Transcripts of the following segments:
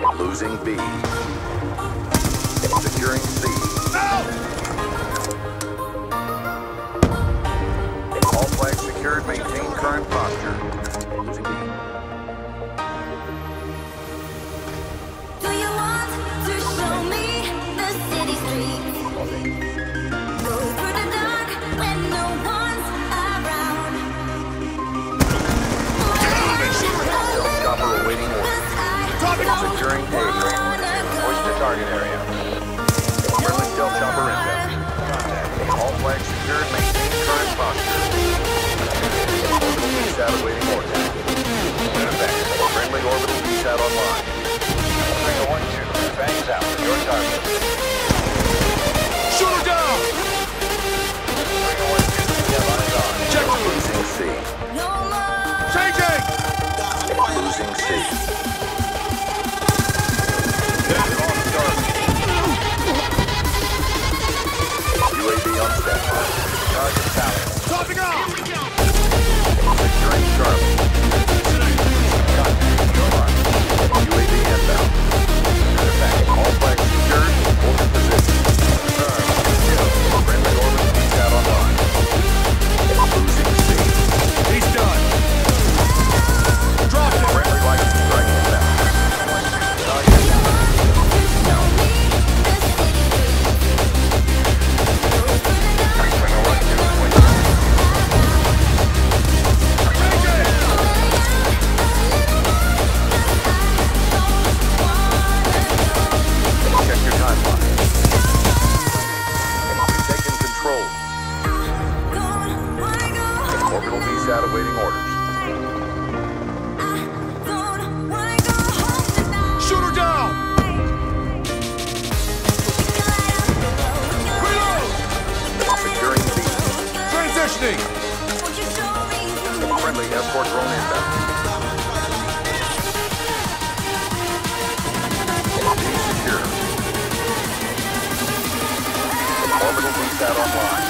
Losing B. Securing C. All flags secured. Maintain current posture. Losing B. Do you want to show me the city streets? Go through the dark when no one's around. Chopper awaiting orders. Securing A. Hoist to target area. Friendly stealth chopper inbound. Contact. All flags secured. Maintain current posture. Orbital VSAT awaiting orders. Friendly orbital VSAT online. 3-1-2. Fangs out. Your target. Shoot her down! 3-1-2. We have eyes on. Check. Losing C. No more. Changing! Losing C. UAV on standby. Target tally. Topping off! Securing Charlie. Contact. Your mark. UAV inbound. Attack. All flags secured. Hold your position. Confirm. Kill. Friendly orbital VSAT online. Losing C. He's done. Drop it! Friendly lightning strike inbound. Check your timeline. We've taken control. Orbital VSAT awaiting orders. Shoot her down! Reload! Securing B. Transitioning! Friendly escort drone inbound. B secure. Orbital VSAT online.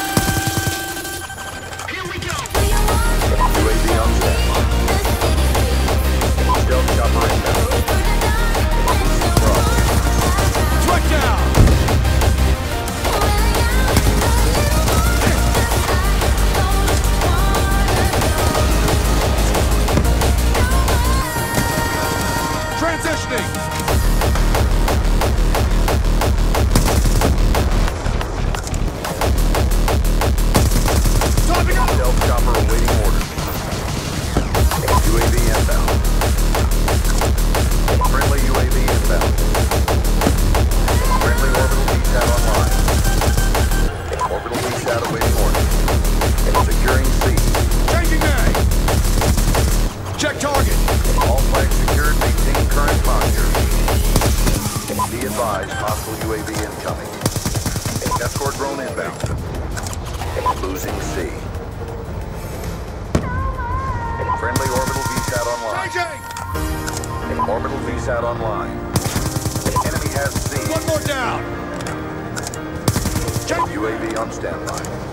UAV on standby. Stealth chopper inbound. Strike down! Transitioning! Topping up! Stealth chopper awaiting orders. UAV inbound. Friendly UAV inbound. Friendly orbital VSAT online. Orbital VSAT awaiting orders. Securing C. Changing mag! Check target! All flags secured. Maintain current posture. Be advised, hostile UAV incoming. Escort drone inbound. Losing C. Friendly orbital VSAT online. Changing! Orbital VSAT online. Enemy has C. One more down! UAV on standby.